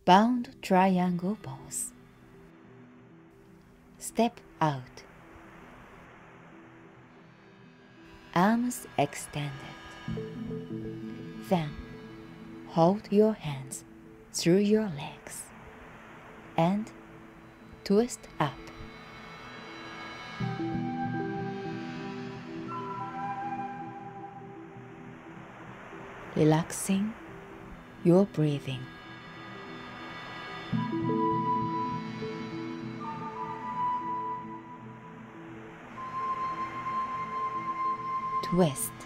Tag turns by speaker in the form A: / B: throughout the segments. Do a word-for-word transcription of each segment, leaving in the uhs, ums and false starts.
A: Bound triangle pose. Step out. Arms extended. Then hold your hands through your legs and twist up. Relaxing your breathing. Twist.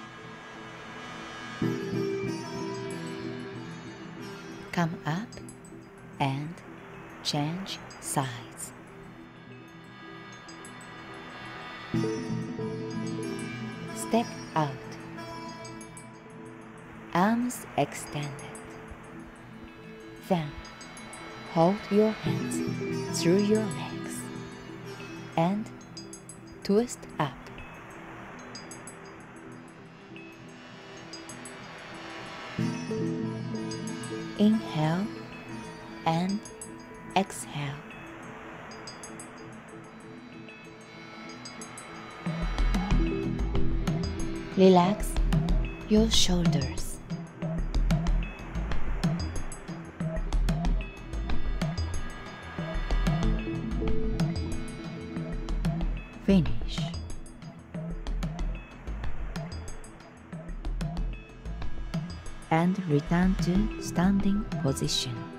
A: Come up and change sides. Step out. Arms extended. Then hold your hands through your legs and twist up. Inhale and exhale. Relax your shoulders. Finish. And return to standing position.